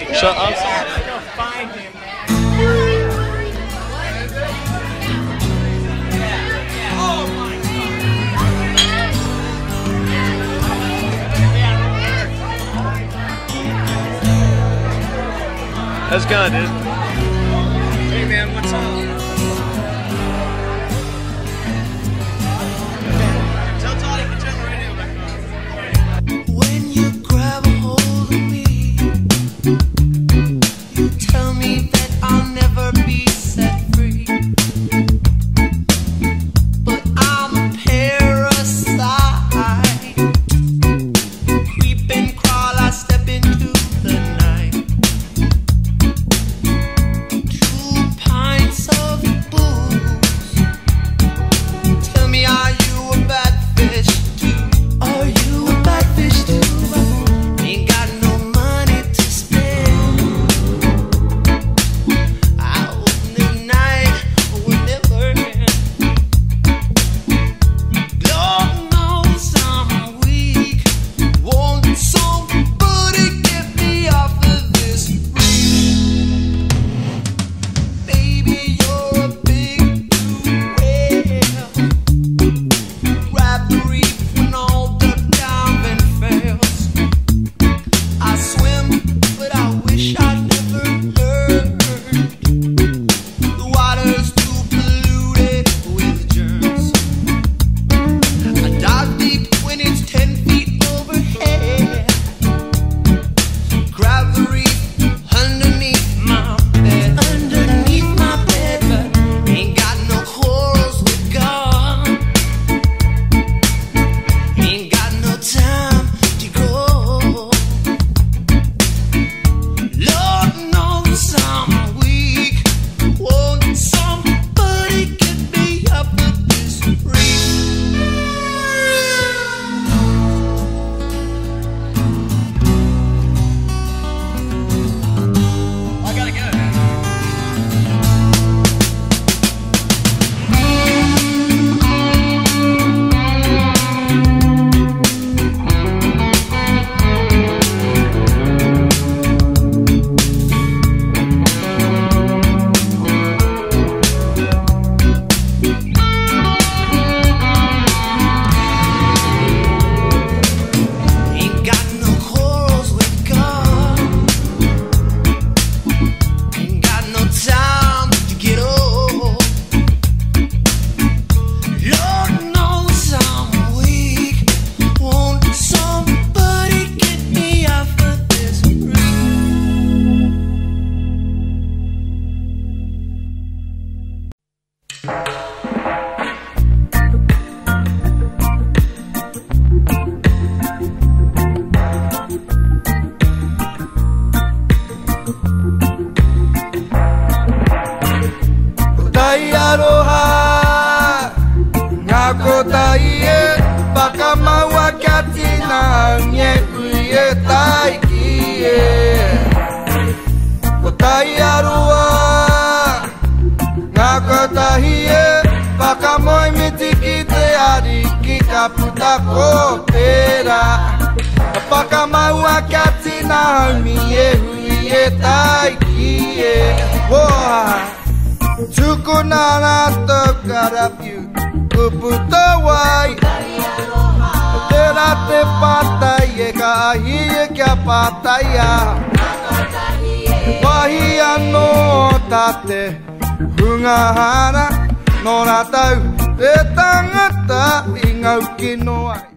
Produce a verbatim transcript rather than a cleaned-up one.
Shut up. Find him, man. Oh my God. How's it going, dude? Hey man, what's up? Tell Toddy to turn the radio back on. When you grab a hold of me, you tell me that I'll never be set free. But I'm a parasite. Creep and crawl, I step into the night. Two pints of booze. Tell me, are you a bad fish too? Are you a bad fish too? Ain't got no money to spend. Out in the night will never end. Lord knows I'm weak. Won't somebody get me off of this reef? Baby, you're a big blue whale. Grab the reef when all the diving fails. I swim, but I wish I'd never learned. The water's too polluted with germs. I dive deep when it's ten feet overhead. Grab the reef underneath my bed. Underneath my bed, but ain't got no corals with God. Ain't got no time to go. Lord knows I'm weak. Won't somebody get me up with this reef? I gotta go. Ain't got no corals with God. Ain't got no time to get old. Lord knows I'm weak. Won't somebody get me off of this reef? Tai aroha, ngako tai e, baka maua kati na nye uye tai ki e. Ko tai aroha, ngako tai e, baka moi mitiki te ari ki ka puta ko pera. Baka maua kati na nye uye tai ki e. Woa. Tuku nana tokarap you kuputa wai tera te pataya ka hiye kya pataya Wahia no tate hungahana no natau te tangata ingau kino ai